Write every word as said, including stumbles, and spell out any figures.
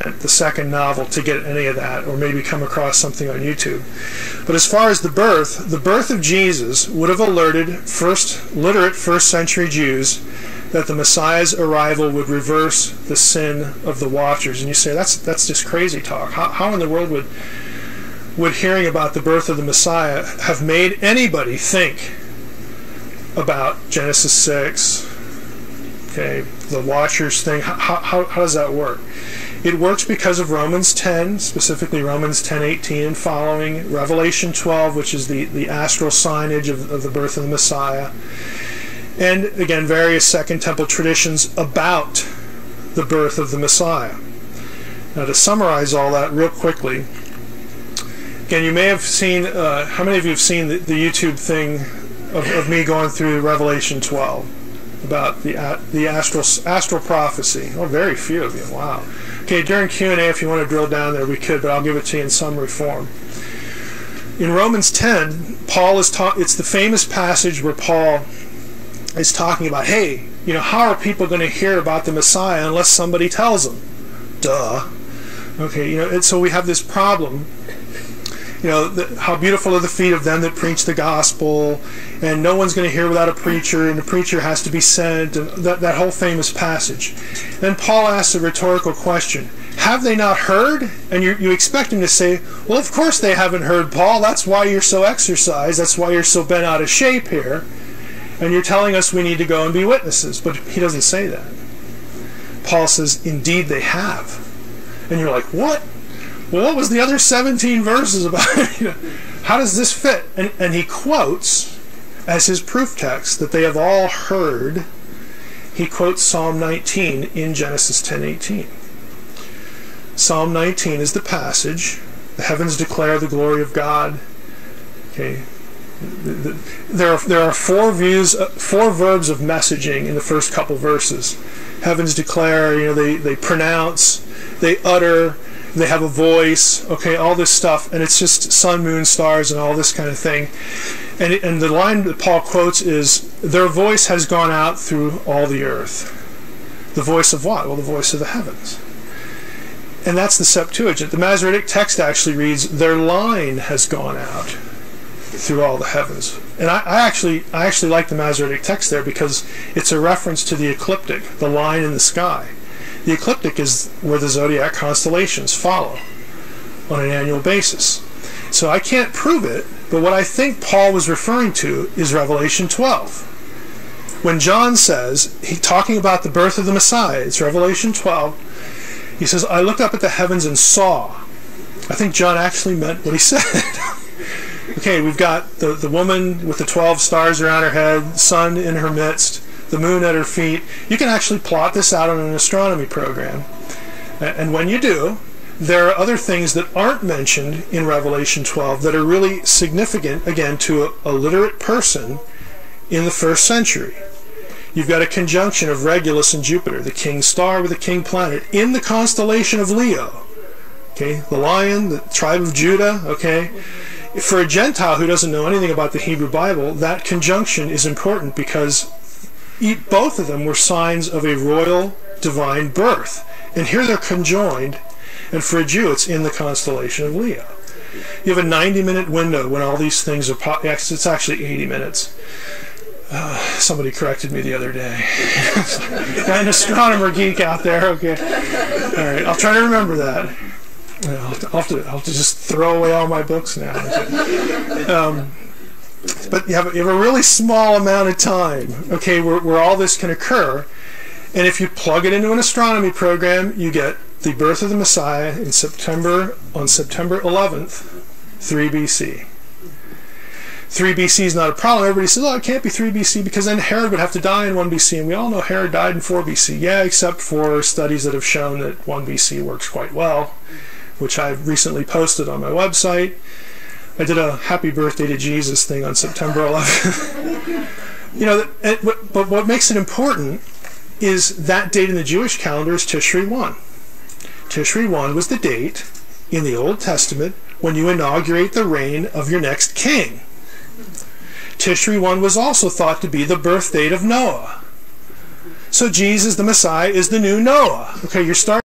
the second novel to get any of that, or maybe come across something on YouTube. But as far as the birth, the birth of Jesus would have alerted first literate first century Jews that the Messiah's arrival would reverse the sin of the watchers. And you say, that's that's just crazy talk. How, how in the world would would hearing about the birth of the Messiah have made anybody think about Genesis six, okay, the watchers thing? How, how, how does that work? It works because of Romans ten, specifically Romans ten eighteen and following, Revelation twelve, which is the, the astral signage of, of the birth of the Messiah, and again, various Second Temple traditions about the birth of the Messiah. Now, to summarize all that real quickly, again, you may have seen, uh, how many of you have seen the, the YouTube thing of, of me going through Revelation twelve about the uh, the astral astral prophecy? Oh, very few of you. Wow. Okay, during Q and A, if you want to drill down there, we could, but I'll give it to you in summary form. In Romans ten, Paul is ta- it's the famous passage where Paul is talking about, hey, you know, how are people going to hear about the Messiah unless somebody tells them? Duh. Okay, you know, and so we have this problem. You know, the, how beautiful are the feet of them that preach the gospel, and no one's going to hear without a preacher, and the preacher has to be sent, and that, that whole famous passage. Then Paul asks a rhetorical question. Have they not heard? And you, you expect him to say, well, of course they haven't heard, Paul. That's why you're so exercised. That's why you're so bent out of shape here. And you're telling us we need to go and be witnesses. But he doesn't say that. Paul says, indeed they have. And you're like, what? Well, what was the other seventeen verses about? You know, how does this fit? And, and he quotes, as his proof text, that they have all heard. He quotes Psalm nineteen in Genesis ten eighteen. Psalm nineteen is the passage. The heavens declare the glory of God. Okay. There are, there are four views, uh, four verbs of messaging in the first couple verses. Heavens declare, you know, they, they pronounce, they utter, they have a voice, okay, all this stuff, and it's just sun, moon, stars, and all this kind of thing. And, it, and the line that Paul quotes is, their voice has gone out through all the earth. The voice of what? Well, the voice of the heavens. And that's the Septuagint. The Masoretic text actually reads, their line has gone out through all the heavens. And I, I actually I actually like the Masoretic text there because it's a reference to the ecliptic, the line in the sky. The ecliptic is where the zodiac constellations follow on an annual basis. So I can't prove it, but what I think Paul was referring to is Revelation twelve. When John says, he talking about the birth of the Messiah, it's Revelation twelve, he says, I looked up at the heavens and saw. I think John actually meant what he said. Okay, we've got the, the woman with the twelve stars around her head, sun in her midst, the moon at her feet. You can actually plot this out on an astronomy program. And when you do, there are other things that aren't mentioned in Revelation twelve that are really significant, again, to a, a literate person in the first century. You've got a conjunction of Regulus and Jupiter, the king star with the king planet, in the constellation of Leo. Okay, the lion, the tribe of Judah, okay? For a Gentile who doesn't know anything about the Hebrew Bible, that conjunction is important because both of them were signs of a royal divine birth. And here they're conjoined, and for a Jew it's in the constellation of Leo. You have a ninety minute window when all these things are, po- it's actually eighty minutes. Uh, somebody corrected me the other day. Got an astronomer geek out there, okay. Alright, I'll try to remember that. I'll have, to, I'll, have to, I'll have to just throw away all my books now. Um, but you have, you have a really small amount of time, okay, where, where all this can occur. And if you plug it into an astronomy program, you get the birth of the Messiah in September, on September eleventh, three B C. three B C is not a problem. Everybody says, oh, it can't be three B C because then Herod would have to die in one B C. And we all know Herod died in four B C. Yeah, except for studies that have shown that one B C works quite well, which I've recently posted on my website. I did a happy birthday to Jesus thing on September eleventh. You know, it, but what makes it important is that date in the Jewish calendar is Tishri one. Tishri one was the date in the Old Testament when you inaugurate the reign of your next king. Tishri one was also thought to be the birth date of Noah. So Jesus, the Messiah, is the new Noah. Okay, you're starting